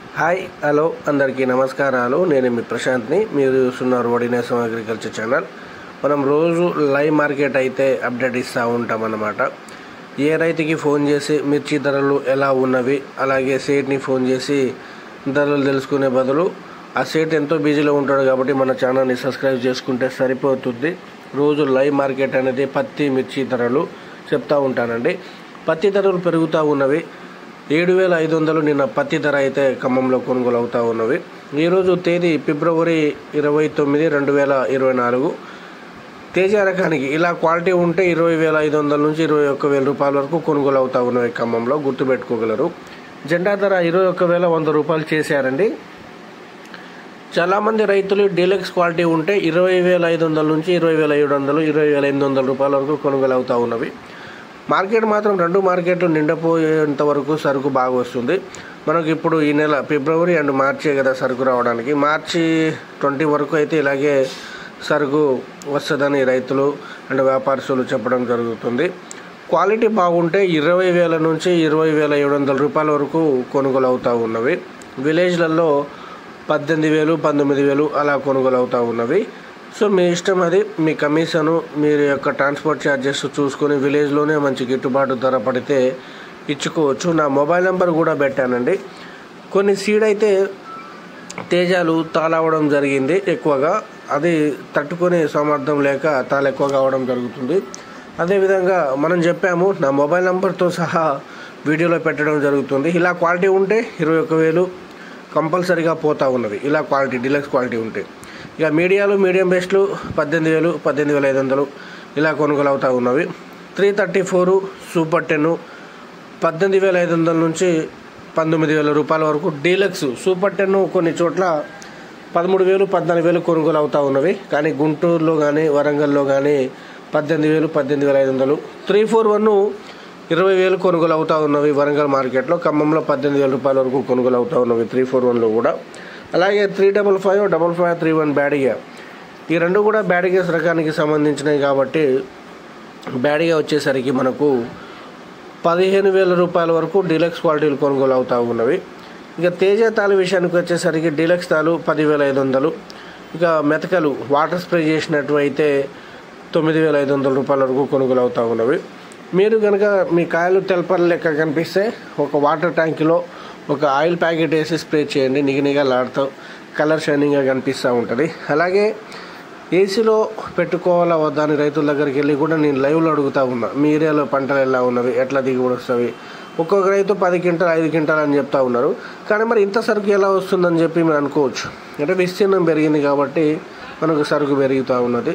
Hi hello అందరికీ నమస్కారాలు. నేను మీ ప్రశాంత్ని. మీరు చూస్తున్నారు వడినేసం అగ్రికల్చర్ ఛానల్. మనం రోజు లైవ్ మార్కెట్ అయితే అప్డేట్ ఇస్తూ ఉంటాం అన్నమాట. ఏ రైతుకి ఫోన్ చేసి మిర్చి ధరలు ఎలా ఉన్నవి, అలాగే సేట్ని ఫోన్ చేసి ధరలు తెలుసుకునే బదులు ఆ సేట్ ఎంతో బిజీలో ఉంటాడు కాబట్టి మన ఛానల్ని సబ్స్క్రైబ్ చేసుకుంటే సరిపోతుంది. రోజు లైవ్ మార్కెట్ అనేది పత్తి మిర్చి ధరలు చెప్తూ ఉంటానండి. పత్తి ధరలు పెరుగుతూ ఉన్నవి. 7,500 నిన్న పత్తి ధర అయితే ఖమ్మంలో కొనుగోలు అవుతూ ఉన్నవి. ఈరోజు తేదీ ఫిబ్రవరి 29, 2024. తేజ రకానికి ఇలా క్వాలిటీ ఉంటే 20,500 నుంచి 21,000 రూపాయల వరకు కొనుగోలు అవుతూ ఉన్నవి ఖమ్మంలో, గుర్తుపెట్టుకోగలరు. జెండా ధర 21,100 రూపాయలు చేశారండి. చాలామంది రైతులు డీలక్స్ క్వాలిటీ ఉంటే 20,500 నుంచి 20,700, 20,800 రూపాయల వరకు కొనుగోలు అవుతూ ఉన్నవి. మార్కెట్ మాత్రం రెండు మార్కెట్లు నిండిపోయేంత వరకు సరుకు బాగా వస్తుంది. మనకు ఇప్పుడు ఈ నెల ఫిబ్రవరి అండ్ మార్చే కదా సరుకు రావడానికి. మార్చి 20 వరకు అయితే ఇలాగే సరుకు వస్తుందని రైతులు అండ్ వ్యాపారస్తులు చెప్పడం జరుగుతుంది. క్వాలిటీ బాగుంటే 20,000 నుంచి 20,700 రూపాయల వరకు కొనుగోలు అవుతూ ఉన్నవి. విలేజ్లలో 18,000, 19,000 అలా కొనుగోలు అవుతూ ఉన్నవి. సో మీ ఇష్టం, అది మీ కమిషను, మీరు యొక్క ట్రాన్స్పోర్ట్ ఛార్జెస్ చూసుకొని విలేజ్లోనే మంచి గిట్టుబాటు ధర పడితే ఇచ్చుకోవచ్చు. నా మొబైల్ నెంబర్ కూడా పెట్టానండి. కొన్ని సీడ్ అయితే తేజాలు తాళవడం జరిగింది ఎక్కువగా, అది తట్టుకునే సామర్థ్యం లేక తాళ ఎక్కువగా అవడం జరుగుతుంది. అదేవిధంగా మనం చెప్పాము, నా మొబైల్ నెంబర్తో సహా వీడియోలో పెట్టడం జరుగుతుంది. ఇలా క్వాలిటీ ఉంటే 21,000 కంపల్సరీగా పోతూ ఉన్నవి. ఇలా క్వాలిటీ డీలక్స్ క్వాలిటీ ఉంటే. ఇక మీడియం బెస్ట్లు 18,000, 18,500 ఇలా కొనుగోలు అవుతూ ఉన్నవి. 334 సూపర్ 10 18,500 నుంచి 19,000 రూపాయల వరకు. డీలక్స్ సూపర్ 10 కొన్ని చోట్ల 13,000, 14,000 కొనుగోలు అవుతూ ఉన్నవి. కానీ గుంటూరులో కానీ వరంగల్లో కానీ 18,000, 18,500. 341 20,000 కొనుగోలు అవుతూ ఉన్నవి వరంగల్ మార్కెట్లో. ఖమ్మంలో 18,000 రూపాయల వరకు కొనుగోలు అవుతూ ఉన్నవి 341లో కూడా. అలాగే 355, 5531 బ్యాడిగా. ఈ రెండు కూడా బ్యాడిగేస్ రకానికి సంబంధించినవి కాబట్టి బ్యాడిగా వచ్చేసరికి మనకు 15,000 రూపాయల వరకు డీలక్స్ క్వాలిటీలు కొనుగోలు అవుతూ ఉన్నవి. ఇక తేజ తాలు విషయానికి వచ్చేసరికి డీలక్స్ తాలు 10,500. ఇక మెతకలు వాటర్ స్ప్రే చేసినట్టు అయితే 9,500 రూపాయల వరకు కొనుగోలు అవుతూ ఉన్నవి. మీరు కనుక మీ కాయలు తెల్పల లెక్క కనిపిస్తే ఒక వాటర్ ట్యాంకులో ఒక ఆయిల్ ప్యాకెట్ వేసి స్ప్రే చేయండి. నిగనిగలాడుతూ కలర్ షైనింగ్గా కనిపిస్తూ ఉంటుంది. అలాగే ఏసీలో పెట్టుకోవాలా వద్దా అని రైతుల దగ్గరికి వెళ్ళి కూడా నేను లైవ్లో అడుగుతూ ఉన్నా. మీ ఏరియాలో పంటలు ఎలా ఉన్నవి, ఎట్లా దిగుబడి వస్తుంది. ఒక్కొక్క రైతు 10 క్వింటాలు 5 క్వింటాలు అని చెప్తా ఉన్నారు. కానీ మరి ఇంత సరుకు ఎలా వస్తుందని చెప్పి మీరు అనుకోవచ్చు. అంటే విస్తీర్ణం పెరిగింది కాబట్టి మనకు సరుకు పెరుగుతూ ఉన్నది.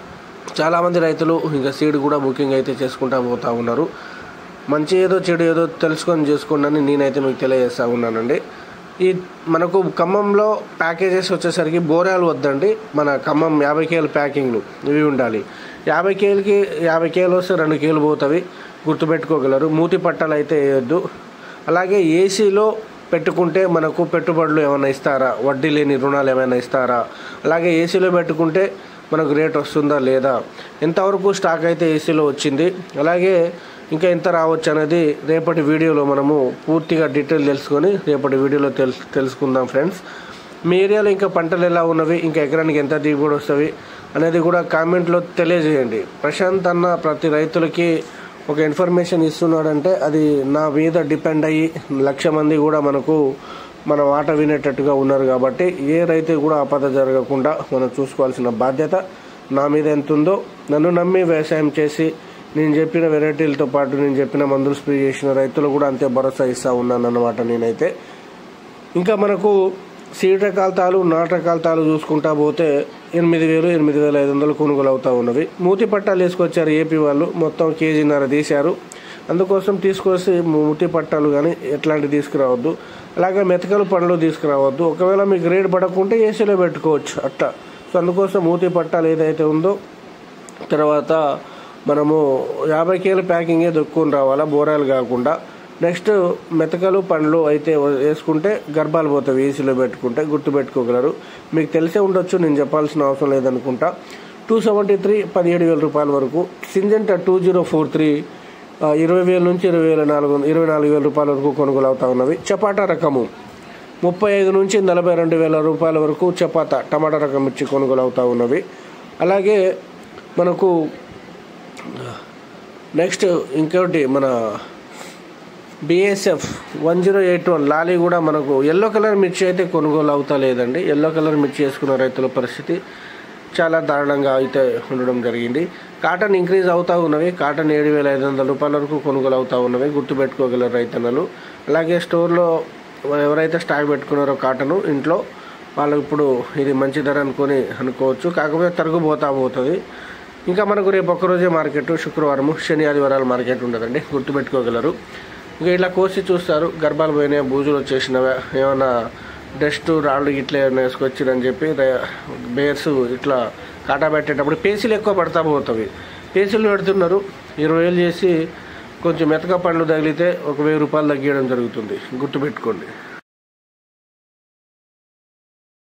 చాలామంది రైతులు ఇంకా సీడ్ కూడా బుకింగ్ అయితే చేసుకుంటూ పోతూ ఉన్నారు. మంచి ఏదో చెడు ఏదో తెలుసుకొని చేసుకోండి అని నేనైతే మీకు తెలియజేస్తూ ఉన్నానండి. ఈ మనకు ఖమ్మంలో ప్యాకేజెస్ వచ్చేసరికి బోరాలు వద్దండి. మన ఖమ్మం 50 కేలు ప్యాకింగ్లు ఇవి ఉండాలి. 50 కేలకి 50 కేలు వస్తే 2 కేలు పోతవి, గుర్తుపెట్టుకోగలరు. మూతి పట్టాలు అయితే వేయొద్దు. అలాగే ఏసీలో పెట్టుకుంటే మనకు పెట్టుబడులు ఏమైనా ఇస్తారా, వడ్డీ లేని రుణాలు ఏమైనా ఇస్తారా, అలాగే ఏసీలో పెట్టుకుంటే మనకు రేట్ వస్తుందా లేదా, ఎంతవరకు స్టాక్ అయితే ఏసీలో వచ్చింది, అలాగే ఇంకా ఎంత రావచ్చు అనేది రేపటి వీడియోలో మనము పూర్తిగా డీటెయిల్ తెలుసుకొని రేపటి వీడియోలో తెలుసుకుందాం ఫ్రెండ్స్. మీ ఏరియాలో ఇంకా పంటలు ఎలా ఉన్నవి, ఇంకా ఎకరానికి ఎంత దిగుబడి వస్తుంది అనేది కూడా కామెంట్లో తెలియజేయండి. ప్రశాంత్ అన్న ప్రతి రైతులకి ఒక ఇన్ఫర్మేషన్ ఇస్తున్నాడంటే అది నా మీద డిపెండ్ అయ్యి 1,00,000 మంది కూడా మనకు మన మాట వినేటట్టుగా ఉన్నారు కాబట్టి ఏ రైతు కూడా ఆపద జరగకుండా మనం చూసుకోవాల్సిన బాధ్యత నా మీద ఎంత ఉందో, నన్ను నమ్మి వ్యవసాయం చేసి నేను చెప్పిన వెరైటీలతో పాటు నేను చెప్పిన మందులు స్ప్రే చేసిన రైతులు కూడా అంతే భరోసా ఇస్తూ ఉన్నాను అన్నమాట నేనైతే. ఇంకా మనకు సీడ్ రకాల తాలు, నాటు రకాల తాలు చూసుకుంటా పోతే 8,000, 8,500 కొనుగోలు అవుతూ ఉన్నవి. మూతి పట్టాలు వేసుకొచ్చారు ఏపీ వాళ్ళు, మొత్తం 1.5 కేజీ తీశారు. అందుకోసం తీసుకొచ్చి మూతి పట్టాలు కానీ ఎట్లాంటివి తీసుకురావద్దు. అలాగే మెతకలు పండ్లు తీసుకురావద్దు. ఒకవేళ మీకు రేట్ పడకుంటే ఏసీలో పెట్టుకోవచ్చు అట్లా. సో అందుకోసం మూతి పట్టాలు ఏదైతే ఉందో, తర్వాత మనము 50 కేల ప్యాకింగే దొక్కుని రావాలా, బోరాలు కాకుండా. నెక్స్ట్ మెతకలు పండ్లు అయితే వేసుకుంటే గర్భాలు పోతాయి ఏసీలో పెట్టుకుంటే, గుర్తుపెట్టుకోగలరు. మీకు తెలిసే ఉండొచ్చు, నేను చెప్పాల్సిన అవసరం లేదనుకుంటా. 273 17,000 రూపాయల వరకు. సింజెంటా 2043 20,000 నుంచి 24,000 రూపాయల వరకు కొనుగోలు అవుతా ఉన్నవి. చపాటా రకము 35 నుంచి 42 వేల రూపాయల వరకు చపాత టమాటా రకం మిర్చి కొనుగోలు అవుతూ ఉన్నవి. అలాగే మనకు నెక్స్ట్ ఇంకోటి మన BSF 1081 లాలీ కూడా మనకు ఎల్లో కలర్ మిర్చి అయితే కొనుగోలు అవుతా లేదండి. ఎల్లో కలర్ మిర్చి వేసుకున్న రైతుల పరిస్థితి చాలా దారుణంగా అయితే ఉండడం జరిగింది. కాటన్ ఇంక్రీజ్ అవుతూ ఉన్నవి. కాటన్ 7,500 రూపాయల వరకు కొనుగోలు అవుతూ ఉన్నవి, గుర్తుపెట్టుకోగలరు రైతన్నలు. అలాగే స్టోర్లో ఎవరైతే స్టాక్ పెట్టుకున్నారో కాటను ఇంట్లో వాళ్ళు ఇప్పుడు ఇది మంచి ధర అనుకోవచ్చు. కాకపోతే తరుగుపోతుంది. ఇంకా మనకు రేపు ఒక్కరోజే మార్కెట్, శుక్రవారం శని ఆదివారాల మార్కెట్ ఉండదండి, గుర్తుపెట్టుకోగలరు. ఇంకా ఇట్లా కోసి చూస్తారు, గర్భాలు పోయినాయి, బూజులు వచ్చేసినవా, ఏమైనా డస్ట్ రాళ్ళు ఇట్లా ఏమైనా వేసుకొచ్చిరని చెప్పి బేర్స్ ఇట్లా కాటా పెట్టేటప్పుడు పేసీలు ఎక్కువ పడతా పోతుంది. పేసీలు పెడుతున్నారు, 20,000 చేసి కొంచెం మెతక పండ్లు తగిలితే 1,000 రూపాయలు తగ్గియడం జరుగుతుంది, గుర్తుపెట్టుకోండి.